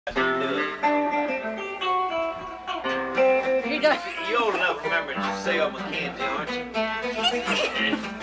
He does. You're old enough to remember to say, "Oh, Mackenzie, aren't you?"